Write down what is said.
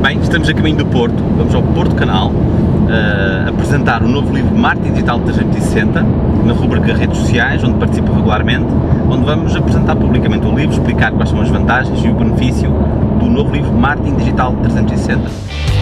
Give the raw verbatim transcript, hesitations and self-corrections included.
Bem, estamos a caminho do Porto, vamos ao Porto Canal uh, apresentar o novo livro Marketing Digital trezentos e sessenta, na rubrica Redes Sociais, onde participo regularmente, onde vamos apresentar publicamente o livro, explicar quais são as vantagens e o benefício do novo livro Marketing Digital trezentos e sessenta.